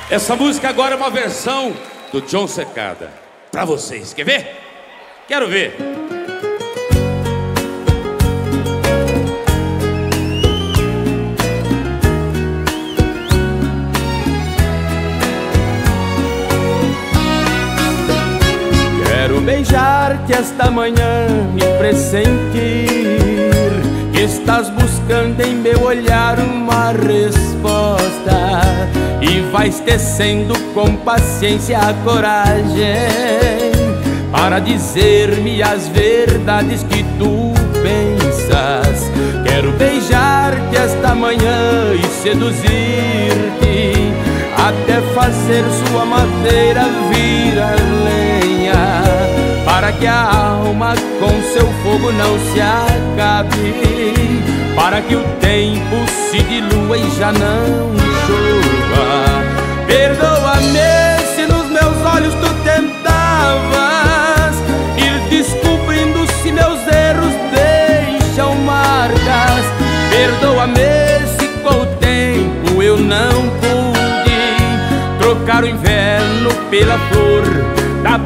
Essa música agora é uma versão do John Secada. Pra vocês, quer ver? Quero ver. Quero beijar-te esta manhã e pressentir que estás buscando em meu olhar uma resposta, e vais tecendo com paciência a coragem para dizer-me as verdades que tu pensas. Quero beijar-te esta manhã e seduzir-te até fazer sua madeira virar lenha, para que a alma com seu fogo não se acabe, para que o tempo se dilua e já não chova. Perdoa-me se nos meus olhos tu tentavas ir descobrindo se meus erros deixam marcas. Perdoa-me se com o tempo eu não pude trocar o inverno pela flor da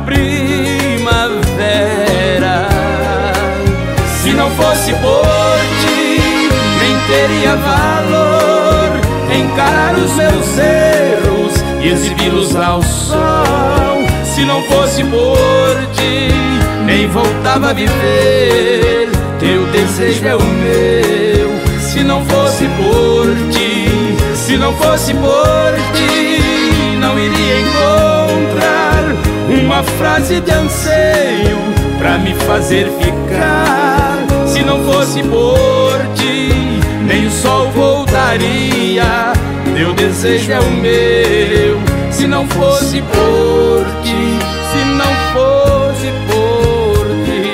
primavera. Se não fosse por ti, nem teria valor encarar os meus erros e exibi-los ao sol. Se não fosse por ti, nem voltava a viver, teu desejo é o meu. Se não fosse por ti, se não fosse por ti, não iria encontrar uma frase de anseio pra me fazer ficar. Se não fosse por ti, nem o sol voltaria, teu desejo é o meu. Se não fosse por ti, se não fosse por ti.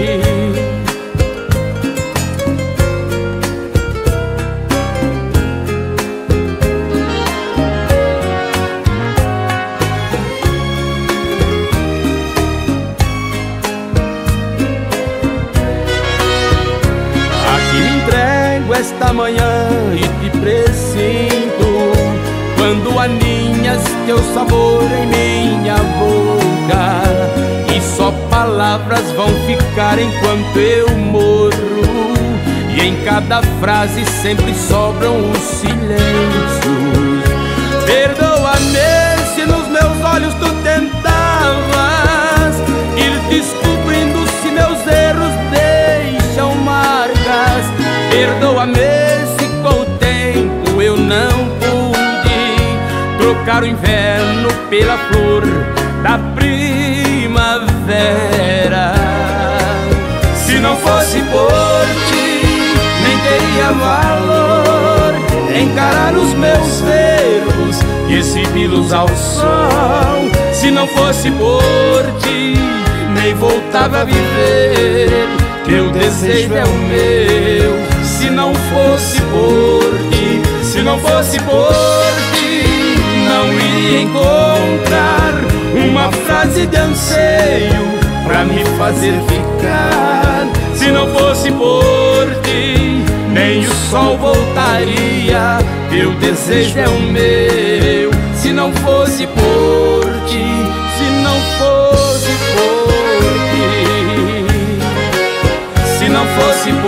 Esta manhã e te presinto quando aninhas teu sabor em minha boca, e só palavras vão ficar enquanto eu morro, e em cada frase sempre sobram os silêncios. Perdoa-me se nos meus olhos tu tentavas ir descobrindo se meus erros deixam marcas. Perdoa-me se com o tempo eu não pude trocar o inverno pela flor da primavera. Se não fosse por ti, nem teria valor encarar os meus erros e exibi-los ao sol. Se não fosse por ti, nem voltava a viver, teu desejo é o meu. Se não fosse por ti, se não fosse por ti, não iria encontrar uma frase de anseio pra me fazer ficar. Se não fosse por ti, nem o sol voltaria, teu desejo é o meu. Se não fosse por ti, se não fosse por ti, se não fosse